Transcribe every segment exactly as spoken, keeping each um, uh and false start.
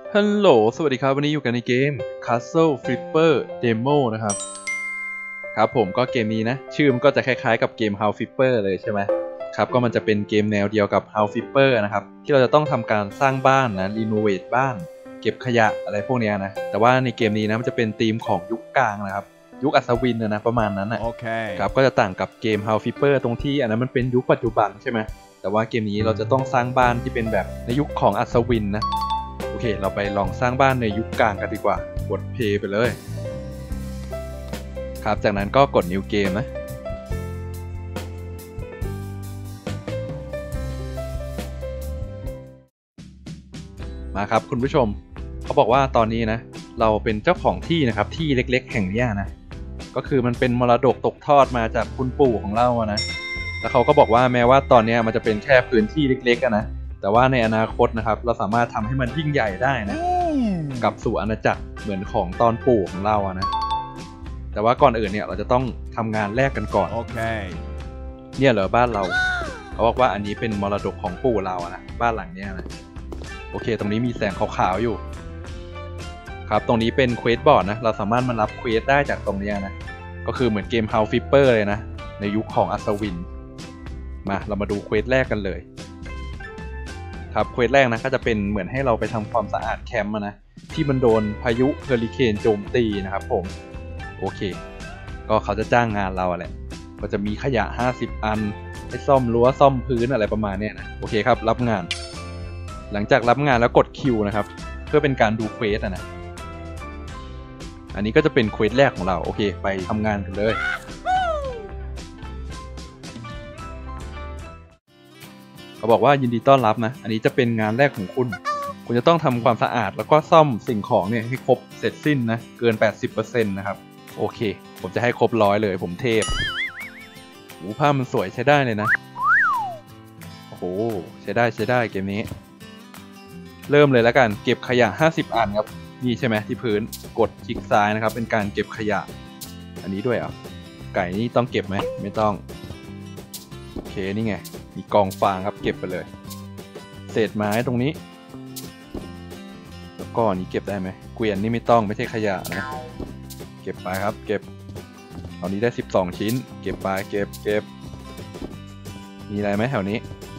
ฮัลโหลสวัสดีครับวันนี้อยู่กันในเกม Castle Flipper Demo นะครับครับผมก็เกมนี้นะชื่อมันก็จะคล้ายๆกับเกม House Flipper เลยใช่ไหมครับก็มันจะเป็นเกมแนวเดียวกับ House Flipper นะครับที่เราจะต้องทำการสร้างบ้านนะรีโนเวทบ้านเก็บขยะอะไรพวกนี้นะแต่ว่าในเกมนี้นะมันจะเป็นธีมของยุคกลางนะครับยุคอัศวินนะนะประมาณนั้นนะโอเคครับก็จะต่างกับเกม House Flipper ตรงที่อันนั้นมันเป็นยุคปัจจุบันใช่ไหมแต่ว่าเกมนี้เราจะต้องสร้างบ้านที่เป็นแบบในยุคของอัศวินนะโอเคเราไปลองสร้างบ้านในยุคกลางกันดีกว่ากดเพย์ไปเลยครับจากนั้นก็กด New Game นะมาครับคุณผู้ชมเขาบอกว่าตอนนี้นะเราเป็นเจ้าของที่นะครับที่เล็กๆแห่งนี้นะก็คือมันเป็นมรดกตกทอดมาจากคุณปู่ของเราอะนะแล้วเขาก็บอกว่าแม้ว่าตอนนี้มันจะเป็นแค่พื้นที่เล็กๆนะแต่ว่าในอนาคตนะครับเราสามารถทำให้มันยิ่งใหญ่ได้นะกลับสู่อาณาจักรเหมือนของตอนปู่ของเราอะนะแต่ว่าก่อนอื่นเนี่ยเราจะต้องทำงานแรกกันก่อนโอเคเนี่ยเหรอบ้านเราเขาบอกว่าอันนี้เป็นมรดกของปู่เราอะนะบ้านหลังเนี้ยนะโอเคตรงนี้มีแสงขาวๆอยู่ครับตรงนี้เป็นเควสบอร์ดนะเราสามารถมารับเควสได้จากตรงนี้นะก็คือเหมือนเกม House Flipper เลยนะในยุคของอัศวินมาเรามาดูเควสแรกกันเลยครับเควสแรกนะก็จะเป็นเหมือนให้เราไปทำความสะอาดแคมป์นะที่มันโดนพายุเฮอริเคนโจมตีนะครับผมโอเคก็เขาจะจ้างงานเราแหละก็จะมีขยะห้าสิบอันให้ซ่อมรั้วซ่อมพื้นอะไรประมาณนี้นะโอเคครับรับงานหลังจากรับงานแล้วกดคิวนะครับเพื่อเป็นการดูเควสนะอันนี้ก็จะเป็นเควสแรกของเราโอเคไปทำงานกันเลยเขาบอกว่ายินดีต้อนรับนะอันนี้จะเป็นงานแรกของคุณคุณจะต้องทำความสะอาดแล้วก็ซ่อมสิ่งของเนี่ยให้ครบเสร็จสิ้นนะเกิน แปดสิบเปอร์เซ็นต์ นะครับโอเคผมจะให้ครบร้อยเลยผมเทพโอ้ภาพมันสวยใช้ได้เลยนะโอ้โหใช้ได้ใช้ได้เกมนี้เริ่มเลยแล้วกันเก็บขยะห้าสิบอันครับนี่ใช่ไหมที่พื้นกดคลิกซ้ายนะครับเป็นการเก็บขยะอันนี้ด้วยอ่ะไก่นี่ต้องเก็บไหมไม่ต้องโอเคนี่ไงมีกองฟางครับเก็บไปเลยเศษไม้ตรงนี้แล้วก็นี้เก็บได้ไหมเกวียนนี่ไม่ต้องไม่ใช่ขยะนะเก็บไปครับเก็บตอนนี้ได้สิบสองชิ้นเก็บไปเก็บเก็บมีอะไรไหมแถวนี้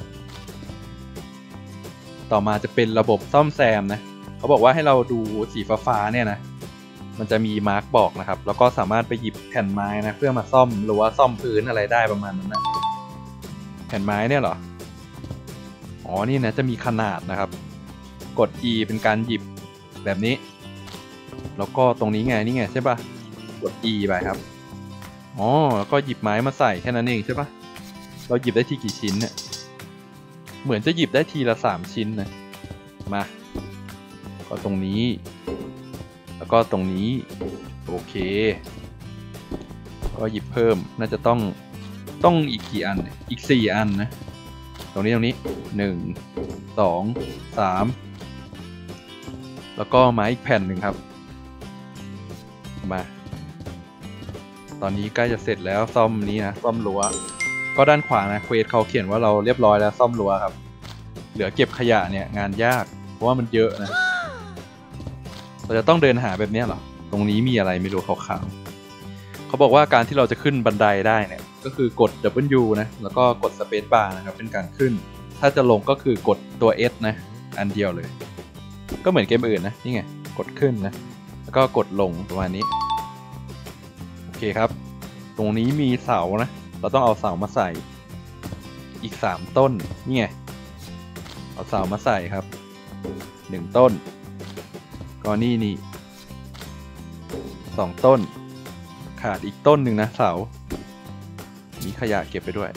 ต่อมาจะเป็นระบบซ่อมแซมนะเขาบอกว่าให้เราดูสีฟ้าๆเนี่ยนะมันจะมีมาร์กบอกนะครับแล้วก็สามารถไปหยิบแผ่นไม้นะเพื่อมาซ่อมหรือว่าซ่อมพื้นอะไรได้ประมาณนั้นนะแผ่นไม้เนี่ยเหรออ๋อนี่นะจะมีขนาดนะครับกด E เป็นการหยิบแบบนี้แล้วก็ตรงนี้ไงนี่ไงใช่ปะกด E ไปครับอ๋อแล้วก็หยิบไม้มาใส่แค่นั้นเองใช่ปะเราหยิบได้ทีกี่ชิ้นเนี่ยเหมือนจะหยิบได้ทีละสามชิ้นนะมาก็ตรงนี้แล้วก็ตรงนี้โอเคก็หยิบเพิ่มน่าจะต้องต้องอีกกี่อันอีกสี่อันนะตรงนี้ตรงนี้หนึ่ง สอง สามแล้วก็ไม้อีกแผ่นหนึ่งครับมาตอนนี้ใกล้จะเสร็จแล้วซ่อมนี้นะซ่อมรั้วก็ด้านขวานะเควสเขาเขียนว่าเราเรียบร้อยแล้วซ่อมรั้วครับเหลือเก็บขยะเนี่ยงานยากเพราะว่ามันเยอะนะเราจะต้องเดินหาแบบนี้เหรอตรงนี้มีอะไรไม่รู้ขาวๆเขาบอกว่าการที่เราจะขึ้นบันไดได้เนี่ยก็คือกด ดับเบิลยู นะแล้วก็กด สเปซบาร์ นะครับเป็นการขึ้นถ้าจะลงก็คือกดตัว เอส นะอันเดียวเลยก็เหมือนเกมอื่นนะนี่ไงกดขึ้นนะแล้วก็กดลงประมาณนี้โอเคครับตรงนี้มีเสานะเราต้องเอาเสามาใส่อีกสามต้นนี่ไงเอาเสามาใส่ครับหนึ่งต้นก็นี่นี่สองต้นขาดอีกต้นหนึ่งนะเสามีขยะเก็บไปด้วย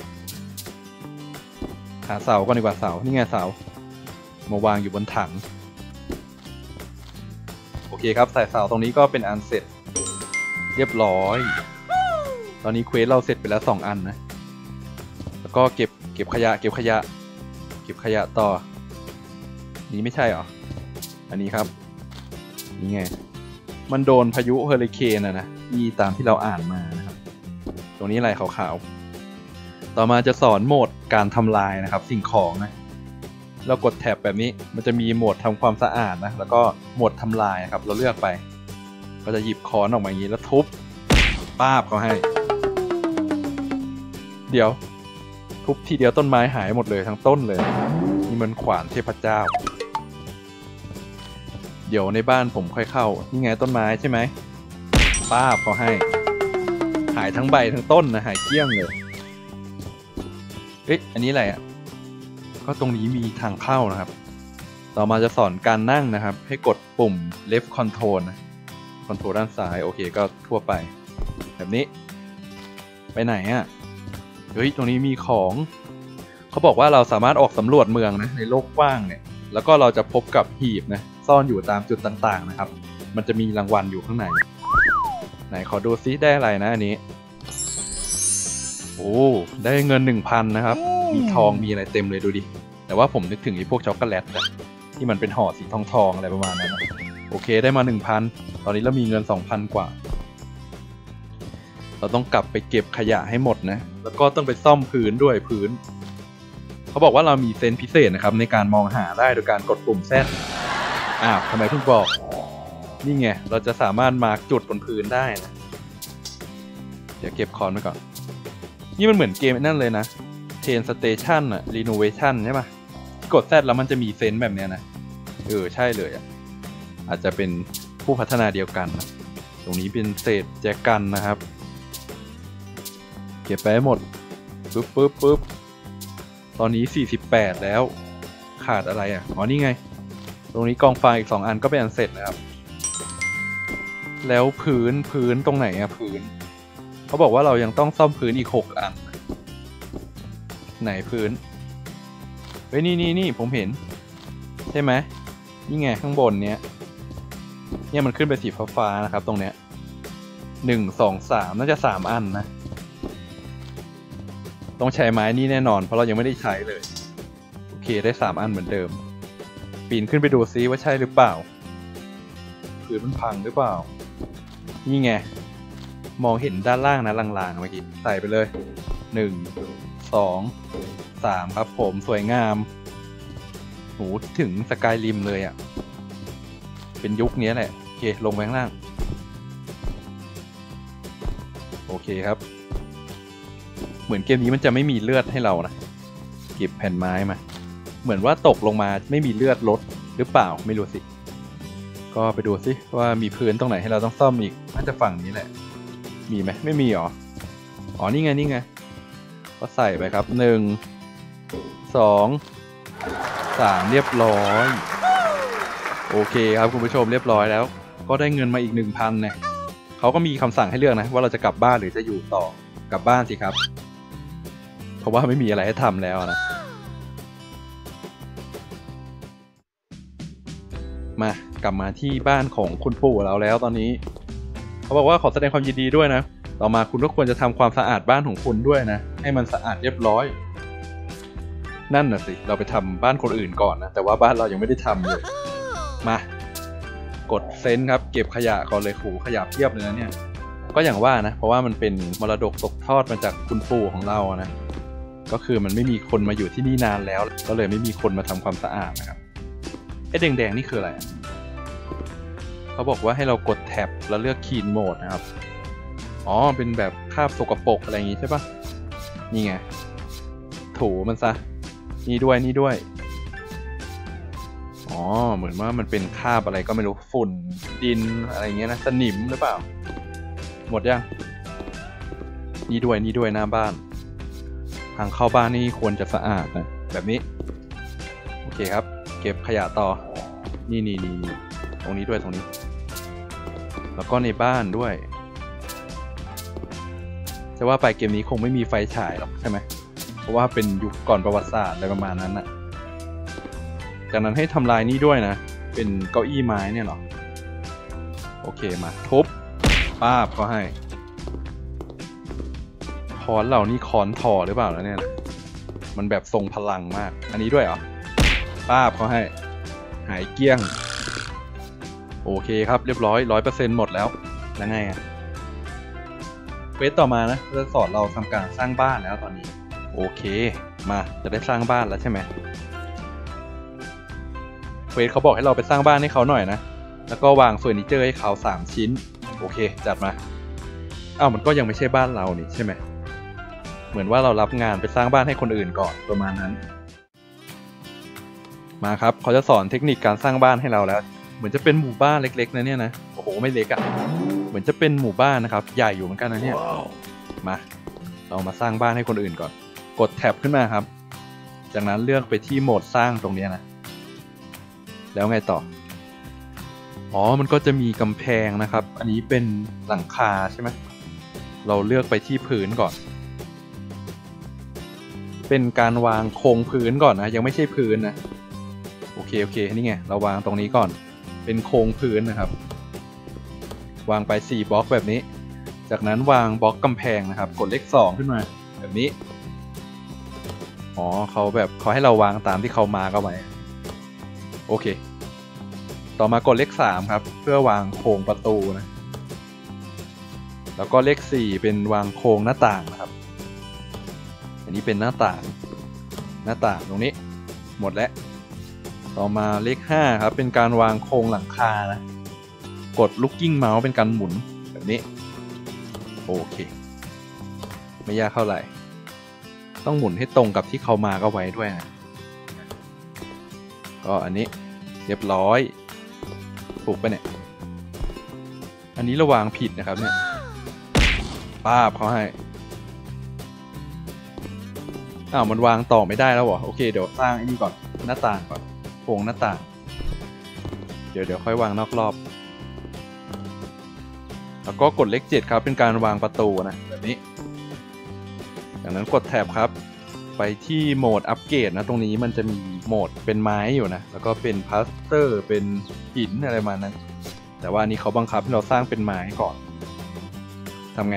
หาเสาก่อนดีกว่าเสานี่ไงเสามาวางอยู่บนถังโอเคครับใส่เสาตรงนี้ก็เป็นอันเสร็จเรียบร้อยตอนนี้เควสเราเสร็จไปแล้วสองอันนะแล้วก็เก็บเก็บขยะเก็บขยะเก็บขยะต่อนี้ไม่ใช่หรออันนี้ครับนี่ไงมันโดนพายุเฮอริเคนนะนะที่ตามที่เราอ่านมานะครับตรงนี้อะไรขาวๆต่อมาจะสอนโหมดการทำลายนะครับสิ่งของนะเรากดแท็บแบบนี้มันจะมีโหมดทำความสะอาดนะแล้วก็โหมดทำลายนะครับเราเลือกไปก็จะหยิบค้อนออกมาอย่างนี้แล้วทุบป้าบเขาให้เดี๋ยวทุบทีเดียวต้นไม้หายหมดเลยทั้งต้นเลยนี่มันขวานเทพเจ้าเดี๋ยวในบ้านผมค่อยเข้านี่ไงต้นไม้ใช่ไหมป้าบเขาให้หายทั้งใบทั้งต้นนะหายเกลี้ยงเลยเอ๊ะอันนี้อะไรอ่ะก็ตรงนี้มีทางเข้านะครับต่อมาจะสอนการนั่งนะครับให้กดปุ่ม left control นะ control ด้านซ้ายโอเคก็ทั่วไปแบบนี้ไปไหนอ่ะเฮ้ยตรงนี้มีของเขาบอกว่าเราสามารถออกสำรวจเมืองนะในโลกกว้างเนี่ยแล้วก็เราจะพบกับหีบนะซ่อนอยู่ตามจุดต่างๆนะครับมันจะมีรางวัลอยู่ข้างในไหนขอดูซิได้อะไรนะอันนี้โอ้ได้เงิน หนึ่งพัน นะครับมีทองมีอะไรเต็มเลยดูดิแต่ว่าผมนึกถึงไอ้พวกช็อกโกแลตนะที่มันเป็นห่อสีทองทองอะไรประมาณนั้นนะโอเคได้มา หนึ่งพัน ตอนนี้เรามีเงิน สองพัน กว่าเราต้องกลับไปเก็บขยะให้หมดนะแล้วก็ต้องไปซ่อมพื้นด้วยพื้นเขาบอกว่าเรามีเซนส์พิเศษนะครับในการมองหาได้โดยการกดปุ่มแซดอ้าวทำไมเพิ่งบอกนี่ไงเราจะสามารถมาร์กจุดบนพื้นได้นะเดี๋ยวเก็บคอนไว้ก่อนนี่มันเหมือนเกมนั่นเลยนะเทนสเตชันอะรีโนเวชันใช่ปะกดแซดแล้วมันจะมีเซนส์แบบเนี้ยนะเออใช่เลยอะอาจจะเป็นผู้พัฒนาเดียวกันนะตรงนี้เป็นเศษแจกันนะครับเก็บไปให้หมดปึ๊บปึ๊บปึ๊บตอนนี้สี่สิบแปดแล้วขาดอะไรอ่ะอ๋อนี่ไงตรงนี้กองฟางอีกสองอันก็เป็นอันเสร็จนะครับแล้วพื้นพื้นตรงไหนอ่ะพื้นเขาบอกว่าเรายังต้องซ่อมพื้นอีกหกอันไหนพื้นเฮ้ยนี่นี่นี่ผมเห็นใช่ไหมนี่ไงข้างบนเนี้ยเนี่ยมันขึ้นไปสีฟ้าๆนะครับตรงเนี้ยหนึ่งสองสามน่าจะสามอันนะต้องใช้ไม้นี่แน่นอนเพราะเรายังไม่ได้ใช้เลยโอเคได้สามอันเหมือนเดิมปีนขึ้นไปดูซิว่าใช่หรือเปล่าพื้นมันพังหรือเปล่านี่ไงมองเห็นด้านล่างนะลางๆเมื่อกี้ใส่ไปเลยหนึ่งสองสามครับผมสวยงามโหถึงสกายริมเลยอ่ะเป็นยุคนี้แหละโอเคลงไปข้างล่างโอเคครับเหมือนเกมนี้มันจะไม่มีเลือดให้เรานะเก็บแผ่นไม้มาเหมือนว่าตกลงมาไม่มีเลือดลดหรือเปล่าไม่รู้สิก็ไปดูสิว่ามีพื้นตรงไหนให้เราต้องซ่อมอีกน่าจะฝั่งนี้แหละมีไหมไม่มีหรออ๋อนี่ไงนี่ไงก็ใส่ไปครับหนึ่งสองสามเรียบร้อยโอเคครับคุณผู้ชมเรียบร้อยแล้วก็ได้เงินมาอีก หนึ่งพัน เนี่ยเขาก็มีคำสั่งให้เลือกนะว่าเราจะกลับบ้านหรือจะอยู่ต่อกลับบ้านสิครับเพราะว่าไม่มีอะไรให้ทำแล้วนะมากลับมาที่บ้านของคุณปู่เราแล้วตอนนี้เขาบอกว่าขอแสดงความยินดีด้วยนะต่อมาคุณก็ควรจะทำความสะอาดบ้านของคุณด้วยนะให้มันสะอาดเรียบร้อยนั่นน่ะสิเราไปทำบ้านคนอื่นก่อนนะแต่ว่าบ้านเรายังไม่ได้ทำเลยมากดเซนส์ครับเก็บขยะก่อนเลยขู่ขยะเพียบเลยนะเนี่ยก็อย่างว่านะเพราะว่ามันเป็นมรดกตกทอดมาจากคุณปู่ของเรานะก็คือมันไม่มีคนมาอยู่ที่นี่นานแล้วก็เลยไม่มีคนมาทำความสะอาดนะครับไอ้แดงๆนี่คืออะไรเขาบอกว่าให้เรากดแท็บแล้วเลือกคีนโหมดนะครับอ๋อเป็นแบบคราบสกปรกอะไรอย่างงี้ใช่ปะนี่ไงถูมันซะนี่ด้วยนี่ด้วยอ๋อเหมือนว่ามันเป็นคราบอะไรก็ไม่รู้ฝุ่นดินอะไรเงี้ยนะสนิมหรือเปล่าหมดยังนี่ด้วยนี่ด้วยหน้าบ้านทางเข้าบ้านนี่ควรจะสะอาดนะแบบนี้โอเคครับเก็บขยะต่อนี่นี่นี่ตรงนี้ด้วยตรงนี้แล้วก็ในบ้านด้วยจะว่าไปเกมนี้คงไม่มีไฟฉายหรอกใช่ไหมเพราะว่าเป็นยุคก่อนประวัติศาสตร์อะไรประมาณนั้นนะจากนั้นให้ทำลายนี่ด้วยนะเป็นเก้าอี้ไม้เนี่ยหรอโอเคมาทุบป้าบก็ให้ค้อนเหล่านี้ค้อนทอหรือเปล่าแล้วเนี่ยนะมันแบบทรงพลังมากอันนี้ด้วยเหรอป้าบก็ให้หายเกลี้ยงโอเคครับเรียบร้อย ร้อยเปอร์เซ็นต์ หมดแล้วแล้วไงอ่ะเควสต่อมานะจะสอนเราทำการสร้างบ้านแล้วตอนนี้โอเคมาจะได้สร้างบ้านแล้วใช่ไหมเควสเขาบอกให้เราไปสร้างบ้านให้เขาหน่อยนะแล้วก็วางเฟอร์นิเจอร์ให้เขาสามชิ้นโอเคจัดมาอ้าวมันก็ยังไม่ใช่บ้านเรานี่ใช่ไหมเหมือนว่าเรารับงานไปสร้างบ้านให้คนอื่นก่อนประมาณนั้นมาครับเขาจะสอนเทคนิคการสร้างบ้านให้เราแล้วเหมือนจะเป็นหมู่บ้านเล็กๆนะเนี่ยนะโอ้โหไม่เล็กอะ่ะเหมือนจะเป็นหมู่บ้านนะครับใหญ่อยู่เหมือนกันนะเนี่ย wow. มาเรามาสร้างบ้านให้คนอื่นก่อนกดแท็บขึ้นมาครับจากนั้นเลือกไปที่โหมดสร้างตรงนี้นะแล้วไงต่ออ๋อมันก็จะมีกำแพงนะครับอันนี้เป็นหลังคาใช่ไหมเราเลือกไปที่พื้นก่อนเป็นการวางโครงพื้นก่อนนะยังไม่ใช่พื้นนะโอเคโอเคนี่ไงเราวางตรงนี้ก่อนเป็นโครงพื้นนะครับวางไปสี่บล็อกแบบนี้จากนั้นวางบล็อกกำแพงนะครับกดเลขสองขึ้นมาแบบนี้อ๋อเขาแบบเขาให้เราวางตามที่เขามาร์กเอาไว้โอเคต่อมากดเลขสามครับเพื่อวางโครงประตูนะแล้วก็เลขสี่เป็นวางโครงหน้าต่างนะครับอันนี้เป็นหน้าต่างหน้าต่างตรงนี้หมดแล้วต่อมาเลขห้าครับเป็นการวางโครงหลังคานะกดลูกกิ้งเมาส์เป็นการหมุนแบบนี้โอเคไม่ยากเท่าไหร่ต้องหมุนให้ตรงกับที่เขามาก็ไว้ด้วยนะก็อันนี้เรียบร้อยถูกไปเนี่ยอันนี้ระวางผิดนะครับเนี่ยป้าบเขาให้อ้าวมันวางต่อไม่ได้แล้วเหรอโอเคเดี๋ยวสร้างไอ้นี่ก่อนหน้าต่างก่อนโครงหน้าต่างเดี๋ยวเดี๋ยวค่อยวางนอกรอบแล้วก็กดเลขเจ็ดครับเป็นการวางประตูนะแบบนี้จากนั้นกดแท็บครับไปที่โหมดอัปเกรดนะตรงนี้มันจะมีโหมดเป็นไม้อยู่นะแล้วก็เป็นพลาสเตอร์เป็นหินอะไรมานั้นแต่ว่านี้เขาบังคับให้เราสร้างเป็นไม้ก่อนทำไง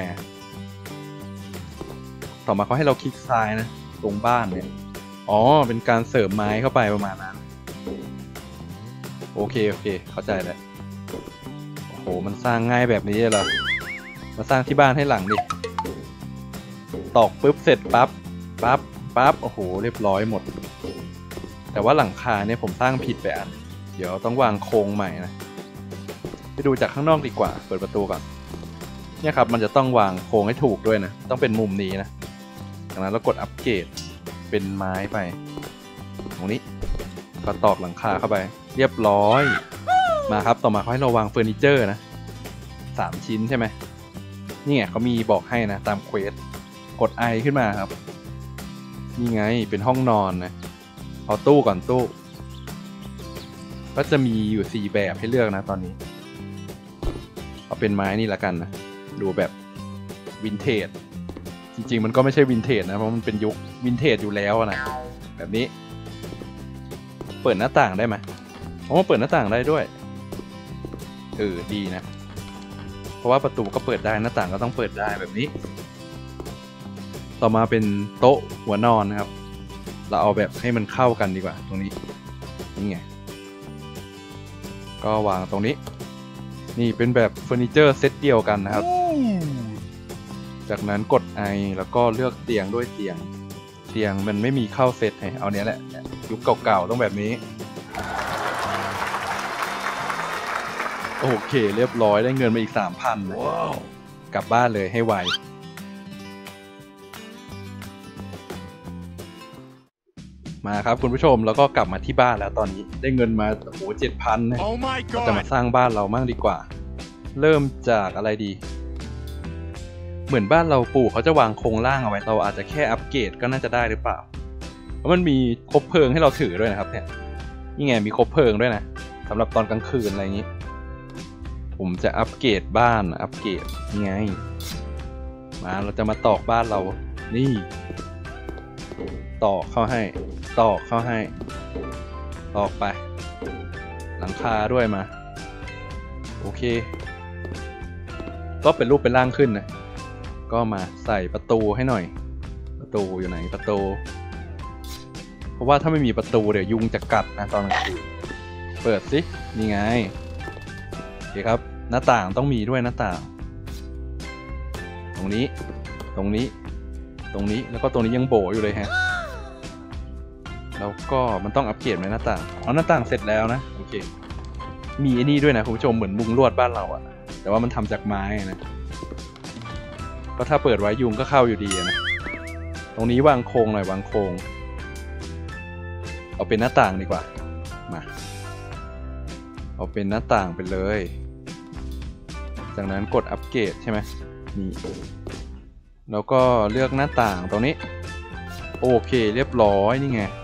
ต่อมาเขาให้เราคลิกซ้ายนะตรงบ้านเนี่ยอ๋อเป็นการเสริมไม้เข้าไปประมาณนั้นโอเคโอเคเข้าใจแล้วโอ้โหมันสร้างง่ายแบบนี้เลยเหรอมาสร้างที่บ้านให้หลังดิตอกปุ๊บเสร็จปั๊บปั๊บปั๊บโอ้โหเรียบร้อยหมดแต่ว่าหลังคาเนี่ยผมสร้างผิดไปอันเดี๋ยวต้องวางโครงใหม่นะไปดูจากข้างนอกดีกว่าเปิดประตูก่อนเนี่ยครับมันจะต้องวางโครงให้ถูกด้วยนะต้องเป็นมุมนี้นะจากนั้นเรากดอัปเกรดเป็นไม้ไปตรงนี้ก็ตอกหลังคาเข้าไปเรียบร้อยมาครับต่อมาเขาให้เราวางเฟอร์นิเจอร์นะสามชิ้นใช่ไหมนี่ไงเขามีบอกให้นะตามเควสกดไอขึ้นมาครับนี่ไงเป็นห้องนอนนะเอาตู้ก่อนตู้ก็จะมีอยู่สี่แบบให้เลือกนะตอนนี้เอาเป็นไม้นี่ละกันนะดูแบบวินเทจจริงๆมันก็ไม่ใช่วินเทจนะเพราะมันเป็นยุควินเทจอยู่แล้วนะแบบนี้เปิดหน้าต่างได้ไหมอ๋อเปิดหน้าต่างได้ด้วยเออดีนะเพราะว่าประตูก็เปิดได้หน้าต่างก็ต้องเปิดได้แบบนี้ต่อมาเป็นโต๊ะหัวนอนนะครับเราเอาแบบให้มันเข้ากันดีกว่าตรงนี้นี่ไงก็วางตรงนี้นี่เป็นแบบเฟอร์นิเจอร์เซตเดียวกันนะครับจากนั้นกดไอแล้วก็เลือกเตียงด้วยเตียงเตียงมันไม่มีเข้าเซตให้เอาเนี้ยแหละยุคเก่าๆต้องแบบนี้โอเคเรียบร้อยได้เงินมาอีก สามพัน นะ wow. กลับบ้านเลยให้ไวมาครับคุณผู้ชมแล้วก็กลับมาที่บ้านแล้วตอนนี้ได้เงินมาโอ้โห เจ็ดพัน นะ oh เราจะมาสร้างบ้านเรามั่งดีกว่าเริ่มจากอะไรดีเหมือนบ้านเราปู่เขาจะวางโครงล่างเอาไว้เราอาจจะแค่อัปเกรดก็น่าจะได้หรือเปล่าเพราะมันมีคบเพลิงให้เราถือด้วยนะครับเนี่ยนี่ไงมีคบเพลิงด้วยนะสำหรับตอนกลางคืนอะไรอย่างนี้ผมจะอัปเกรดบ้านอัปเกรดนี่ไงมาเราจะมาตอกบ้านเรานี่ตอกเข้าให้ตอกเข้าให้ตอกไปหลังคาด้วยมาโอเคก็เป็นรูปเป็นร่างขึ้นนะก็มาใส่ประตูให้หน่อยประตูอยู่ไหนประตูเพราะว่าถ้าไม่มีประตูเดี๋ยวยุงจะกัดนะตอนกลางคืนเปิดสินี่ไงโอเคครับหน้าต่างต้องมีด้วยหน้าต่างตรงนี้ตรงนี้ตรงนี้แล้วก็ตรงนี้ยังโบอยู่เลยฮะแล้วก็มันต้องอัปเกรดไหมหน้าต่างเอาหน้าต่างเสร็จแล้วนะโอเคมีไอ้นี่ด้วยนะคุณผู้ชมเหมือนมุงลวดบ้านเราอะแต่ว่ามันทำจากไม้นะก็ถ้าเปิดไว้ยุงก็เข้าอยู่ดีนะตรงนี้วางโครงหน่อยวางโครงเอาเป็นหน้าต่างดีกว่ามาเอาเป็นหน้าต่างไปเลยจากนั้นกดอัปเกรดใช่ไหมนี่แล้วก็เลือกหน้าต่างตรงนี้โอเคเรียบร้อยนี่ไง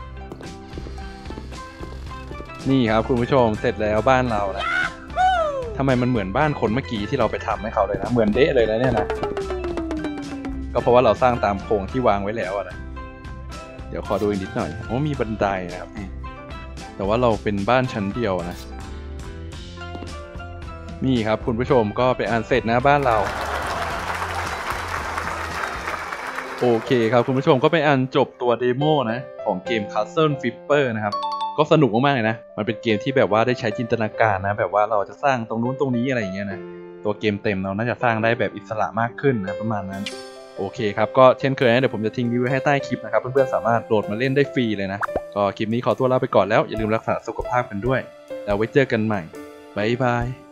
นี่ครับคุณผู้ชมเสร็จแล้วบ้านเรานะทำไมมันเหมือนบ้านคนเมื่อกี้ที่เราไปทำให้เขาเลยนะเหมือนเดะเลยนะเนี่ยนะก็เพราะว่าเราสร้างตามโครงที่วางไว้แล้วนะเดี๋ยวขอดูอีกนิดหน่อยโอ้มีบันไดนะครับแต่ว่าเราเป็นบ้านชั้นเดียวนะนี่ครับคุณผู้ชมก็ไปอ่านเสร็จนะบ้านเราโอเคครับคุณผู้ชมก็ไปอ่านจบตัวเดโมนะของเกม Castle Flipper นะครับก็สนุกมากๆเลยนะมันเป็นเกมที่แบบว่าได้ใช้จินตนาการนะแบบว่าเราจะสร้างตรงนู้นตรงนี้อะไรอย่างเงี้ยนะตัวเกมเต็มเราน่าจะสร้างได้แบบอิสระมากขึ้นนะประมาณนั้นโอเคครับก็เช่นเคยนะเดี๋ยวผมจะทิ้งรีวิวให้ใต้คลิปนะครับเพื่อนๆสามารถโหลดมาเล่นได้ฟรีเลยนะก็คลิปนี้ขอตัวลาไปก่อนแล้วอย่าลืมรักษาสุขภาพกันด้วยแล้วไว้เจอกันใหม่บ๊ายบาย